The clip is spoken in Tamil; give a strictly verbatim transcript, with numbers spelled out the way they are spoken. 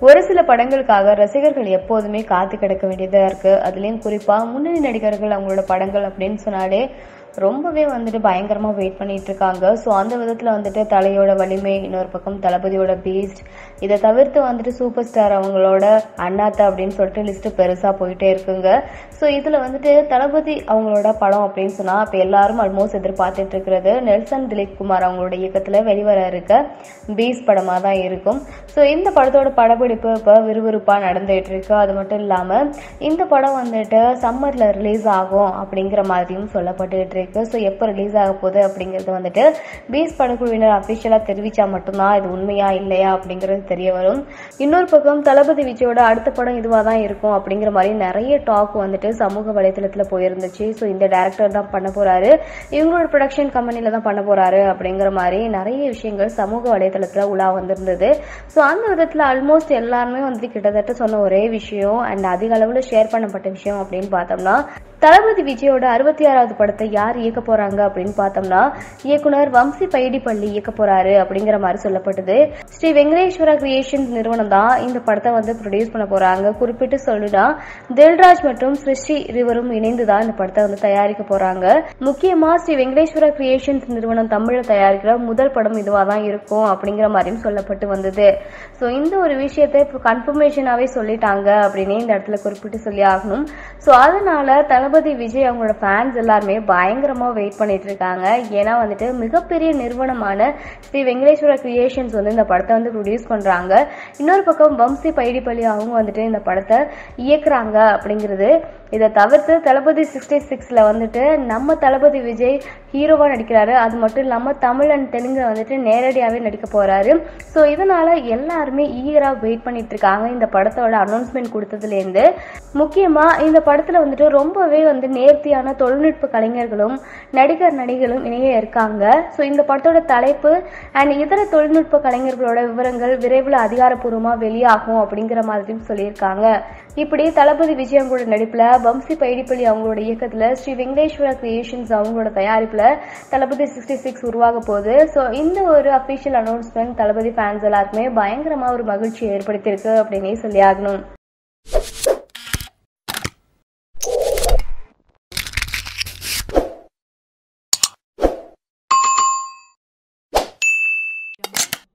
ஒரு சில படங்களுக்காக ரசிகர்கள் எப்போதுமே காத்து கிடக்க வேண்டியதா இருக்கு. அதுலயும் குறிப்பா முன்னணி நடிகர்கள் அவங்களோட படங்கள் அப்படின்னு சொன்னாலே ரொம்பவே வந்துட்டு பயங்கரமா வெயிட் பண்ணிட்டு இருக்காங்க. ஸோ அந்த விதத்துல வந்துட்டு தலையோட வலிமை, இன்னொரு பக்கம் தளபதியோட பீஸ்ட், இதை தவிர்த்து வந்துட்டு சூப்பர் ஸ்டார் அவங்களோட அண்ணாத்த அப்படின்னு சொல்லிட்டு லிஸ்ட் பெருசா போயிட்டே இருக்குங்க. ஸோ இதுல வந்துட்டு தளபதி அவங்களோட படம் அப்படின்னு சொன்னா இப்ப எல்லாரும் ஆல்மோஸ்ட் எதிர்பார்த்துட்டு இருக்கிறது நெல்சன் திலீப் குமார் அவங்களோட இயக்கத்துல வெளிவர இருக்க பீஸ் படமா தான் இருக்கும். ஸோ இந்த படத்தோட படப்பிடிப்பு இப்ப விறுவிறுப்பா நடந்துட்டு இருக்கு. அது மட்டும் இல்லாம இந்த படம் வந்துட்டு சம்மர்ல ரிலீஸ் ஆகும் அப்படிங்கிற மாதிரியும் சொல்லப்பட்டு இருக்கு. ஸோ எப்போ ரிலீஸ் ஆக போகுது அப்படிங்கிறது வந்துட்டு பீஸ் படக்குழுவினர் அபிஷியலா தெரிவிச்சா மட்டும்தான் இது உண்மையா இல்லையா அப்படிங்கிறது தெரிய வரும். இன்னொரு பக்கம் தளபதி விஜயோட அடுத்த படம் இதுவா தான் இருக்கும் அப்படிங்கிற மாதிரி நிறைய டாக் வந்துட்டு சமூக வலைதளத்துல போயிருந்துச்சு. ஸோ இந்த டைரக்டர் தான் பண்ண போறாரு, இவங்களோட ப்ரொடக்ஷன் கம்பெனில தான் பண்ண போறாரு அப்படிங்கிற மாதிரி நிறைய விஷயங்கள் சமூக வலைதளத்துல உலா வந்திருந்தது. ஸோ அந்த விதத்துல ஆல்மோஸ்ட் எல்லாருமே வந்துட்டு கிட்டத்தட்ட சொன்ன ஒரே விஷயம் அண்ட் அதிக அளவுல ஷேர் பண்ணப்பட்ட விஷயம் அப்படின்னு பார்த்தோம்னா தளபதி விஜயோட அறுபத்தி ஆறாவது படத்தை யார் இயக்க போறாங்க அப்படின்னு பார்த்தோம்னா இயக்குனர் வம்சி பைடிப்பள்ளி இயக்க போறாரு அப்படிங்கிற மாதிரி சொல்லப்பட்டது. ஸ்ரீ வெங்கடேஸ்வரா கிரியேஷன்ஸ் நிறுவனம் தான் இந்த படத்தை வந்து ப்ரொடியூஸ் பண்ண போறாங்க. குறிப்பிட்டு சொல்லுனா தில்ராஜ் மற்றும் சிருஷ்டி இருவரும் இணைந்துதான் இந்த படத்தை வந்து தயாரிக்க போறாங்க. முக்கியமா ஸ்ரீ வெங்கடேஸ்வரா கிரியேஷன்ஸ் நிறுவனம் தமிழ்ல தயாரிக்கிற முதல் படம் இதுவா தான் இருக்கும் அப்படிங்கிற மாதிரியும் சொல்லப்பட்டு வந்தது. சோ இந்த ஒரு விஷயத்தை இப்போ கன்ஃபர்மேஷனாவே சொல்லிட்டாங்க அப்படின்னு இந்த இடத்துல குறிப்பிட்டு சொல்லி ஆகணும். சோ அதனால தளபதி விஜய் அவங்களோட ஃபேன்ஸ் எல்லாருமே பயங்கரமா வெயிட் பண்ணிட்டு இருக்காங்க. ஏன்னா வந்துட்டு மிகப்பெரிய நிறுவனமான ஸ்ரீ வெங்கடேஸ்வர கிரியேஷன்ஸ் வந்து இந்த படத்தை வந்து ப்ரொடியூஸ் பண்றாங்க. இன்னொரு பக்கம் வம்சி பைடிப்பள்ளி அவங்க வந்துட்டு இந்த படத்தை இயக்குறாங்க அப்படிங்கிறது. இதை தவிர்த்து தளபதி சிக்ஸ்டி சிக்ஸ்ல வந்துட்டு நம்ம தளபதி விஜய் ஹீரோவா நடிக்கிறாரு. அது மட்டும் இல்லாம தமிழ் அண்ட் தெலுங்கு வந்துட்டு நேரடியாவே நடிக்க போறாரு. சோ இதனால எல்லாருமே ஈகரா வெயிட் பண்ணிட்டு இருக்காங்க இந்த படத்தோட அனௌன்ஸ்மெண்ட் கொடுத்ததுல இருந்து. முக்கியமா இந்த படத்துல வந்துட்டு ரொம்பவே வந்து நேர்த்தியான தொழில்நுட்ப கலைஞர்களும் நடிகர் நடிகர்களும் இணைய இருக்காங்க. சோ இந்த படத்தோட தலைப்பு அண்ட் இதர தொழில்நுட்ப கலைஞர்களோட விவரங்கள் விரைவில் அதிகாரப்பூர்வமா வெளியாகும் அப்படிங்கிற மாதிரியும் சொல்லியிருக்காங்க. இப்படி தளபதி விஜய் அவங்களோட நடிப்புல வம்சி பைடிப்பள்ளி அவங்களோட இயக்கத்துல ஸ்ரீ வெங்கடேஸ்வரா கிரியேஷன்ஸ் அவங்களோட தயாரிப்புல தளபதி சிக்ஸ்டி சிக்ஸ் உருவாக போகுது. சோ இந்த ஒரு அபிஷியல் அனௌன்ஸ்மெண்ட் தளபதி ஃபேன்ஸ் எல்லாருக்குமே பயங்கரமா ஒரு மகிழ்ச்சியை ஏற்படுத்தியிருக்கு அப்படின்னே சொல்லி ஆகணும்.